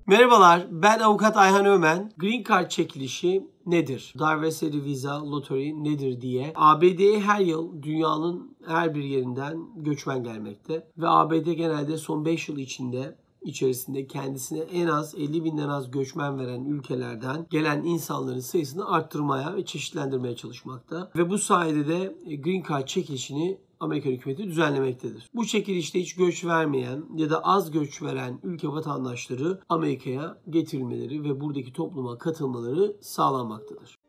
Merhabalar, ben avukat Ayhan Ömen. Green Card çekilişi nedir? Diversity Visa Lottery nedir diye ABD'ye her yıl dünyanın her bir yerinden göçmen gelmekte. Ve ABD genelde son 5 yıl içerisinde kendisine en az 50 binden az göçmen veren ülkelerden gelen insanların sayısını arttırmaya ve çeşitlendirmeye çalışmakta. Ve bu sayede de Green Card çekilişini Amerikan hükümeti düzenlemektedir. Bu çekilişte hiç göç vermeyen ya da az göç veren ülke vatandaşları Amerika'ya getirilmeleri ve buradaki topluma katılmaları sağlanmaktadır.